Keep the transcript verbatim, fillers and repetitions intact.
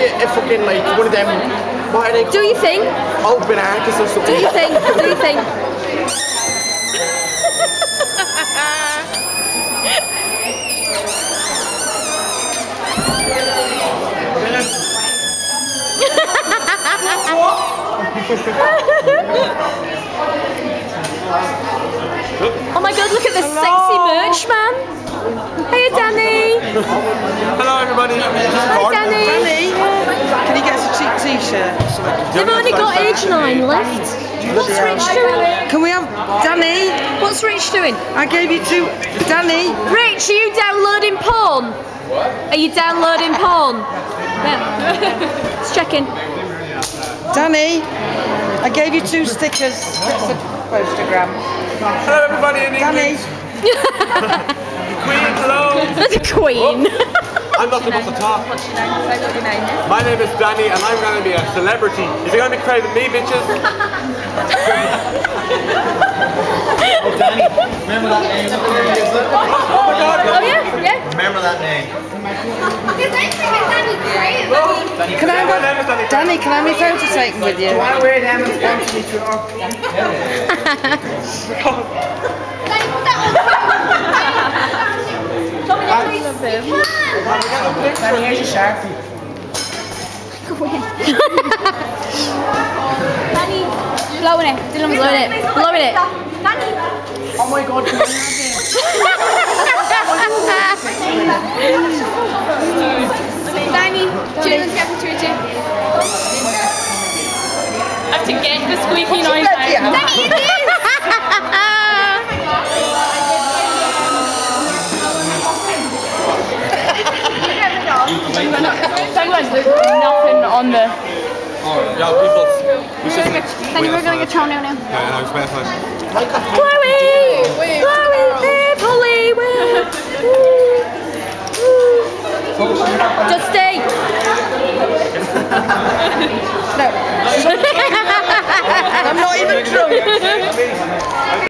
a, a fucking like one of them. What are they? Do you think? Open artists or something. Do you think? Do you think? Oh my god, look at this sexy merch man. Hey Danny. Hello everybody. Hi Danny. Danny, can you get us a cheap t-shirt? They've only got age nine left. What's Rich doing? Can we have Danny? What's Rich doing? I gave you two. Danny. Rich, are you downloading porn? What? Are you downloading porn? Yeah. Just checking. Danny, I gave you two stickers. That's a postergram. Hello everybody in England. Danny. Queen, hello. The Queen. I'm not supposed to talk. What's your name? Say what your name is. My name is Danny and I'm going to be a celebrity. Is it going to be craving me, bitches? Oh, Danny, remember that name? Oh my god. Oh yeah, yeah. Remember that name. His name's Danny Gray. Can I have a, Danny, can I have my photo taken with you? I want to wear them and sponsor each other. Danny, put that on. Show me your face. Danny, here's your Sharpie. Danny, Blowing it. Dylan's blowing it. Blowing it. Danny. Oh my god, can I have Danny, Dylan's getting to you. I have to get the squeaky noise out. Danny, you do. Thank God there's nothing on the... Oh, yeah, people. We should Danny, we're going to get Tony now. Yeah, I was bad. Chloe! Chloe!